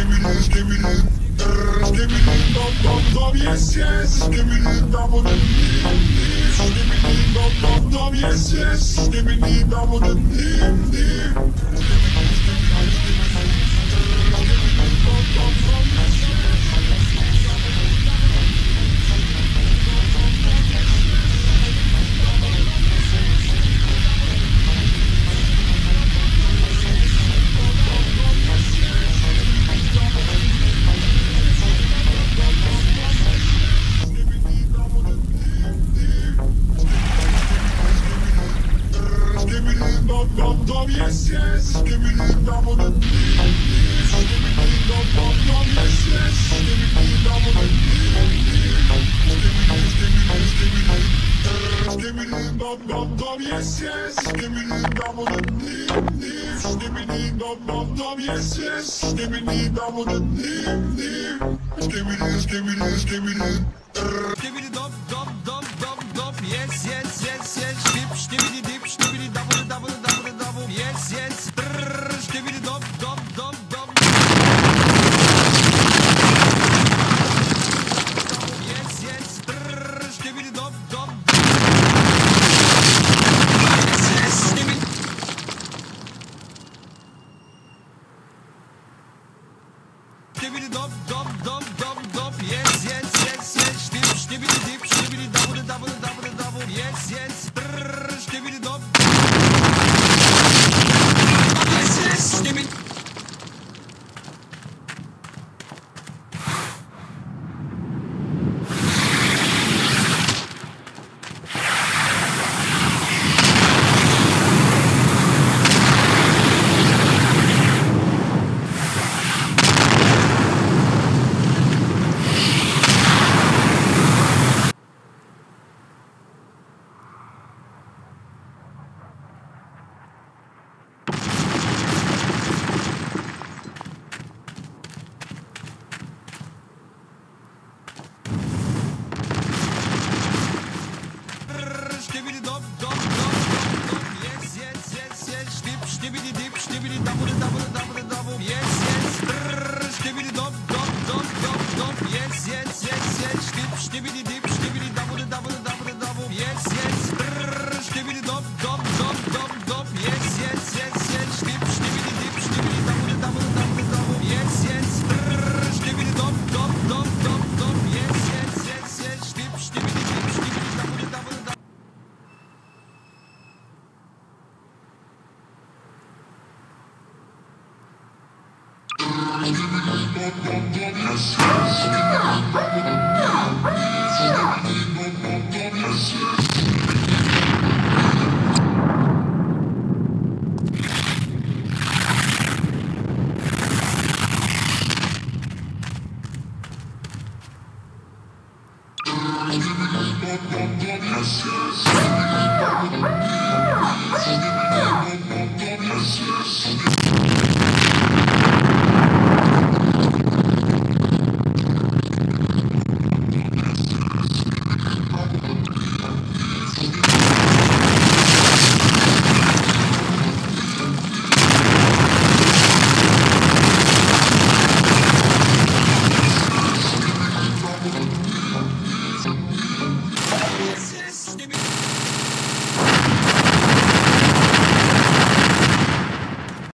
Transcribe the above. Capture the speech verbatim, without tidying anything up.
Yes, yes, give me the double the leave, give me the dum dum dum, yes, yes, give me the double the leave, leave. Yes, yes, give me the double the leave, give me the dum dum dum, yes, yes, give me the double the leave, give me this, give me this, give me this, give me the dum dum dum, yes, yes, give me the double the leave, give me the dum dum dum, yes, yes, give me the double the leave, give me this, give me this, give me this, give me the dum dum dum dum dum, yes, yes, yes, yes, dip, give me the dip, give me the double, double, double, double, yes, yes, give me the dum dum dum dum. Yes, yes, give me the dum dum. Yes, yes, give me. Give me the dum dum dum dum dum. Yes, yes, yes, yes, dip, give me the dip, give me the double, double, double, double. Yes, yes, give me the dum. Yes, yes, give me. Give me the dum dum dum dum. Yes, yes, yes, yes. Dip, give me the dip, give me the double, double, double, double. Yes, yes. Give me the dum dum dum dum dum. Yes, yes, yes, yes. Dip, give me the dip, give me the double, double, double, double. Yes, yes. Give me the dum dum dum dum dum. Yes, yes, yes, yes. Dip, give me the dip, give me the double, double, double, double. Yes, yes. Give me the dum dum dum dum dum. Yes, yes, yes, yes. Dip, give me the dip, give me the double, double, double. Give me the dum dum dum, yes, yes, give me the double.